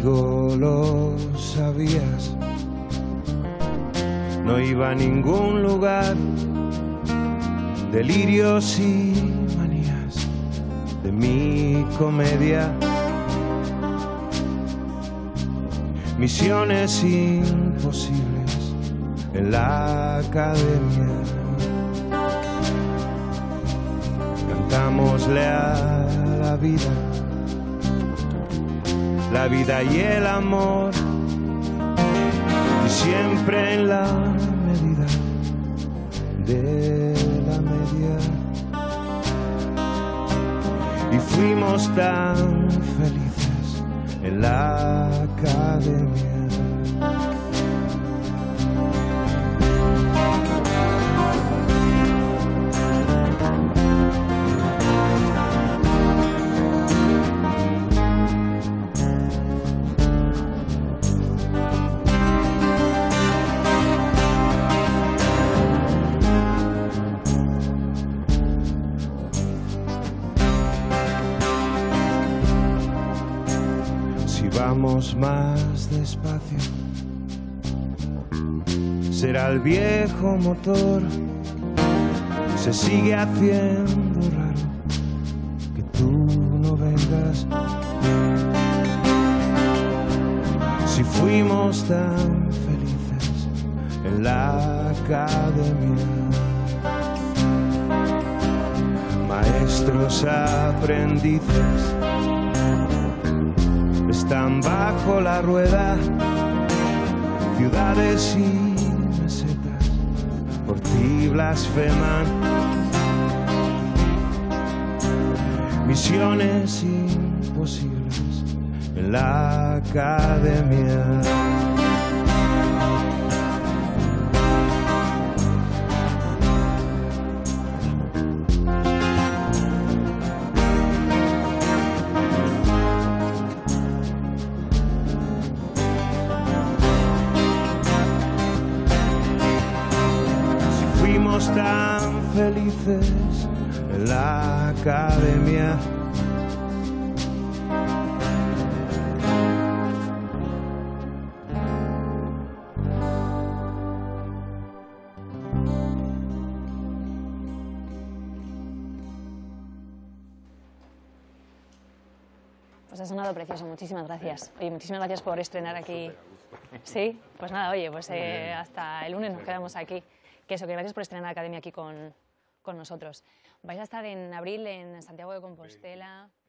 conmigo lo sabías. No iba a ningún lugar, delirios y manías de mi comedia. Misiones imposibles en la academia. Cantámosle a la vida y el amor, y siempre en la medida de la media. Y fuimos tan felices en la academia. Si vamos más despacio, será el viejo motor. Se sigue haciendo raro que tú no vengas. Si fuimos tan felices en la academia. Maestros aprendices están bajo la rueda, ciudades y mesetas por ti blasfeman. Misiones imposibles en la academia. Fuimos tan felices en la academia. Pues ha sonado precioso, muchísimas gracias. Oye, muchísimas gracias por estrenar aquí. Sí, pues nada, oye, pues hasta el lunes nos quedamos aquí. Que eso, que gracias por estrenar la academia aquí con nosotros. Vais a estar en abril en Santiago de Compostela.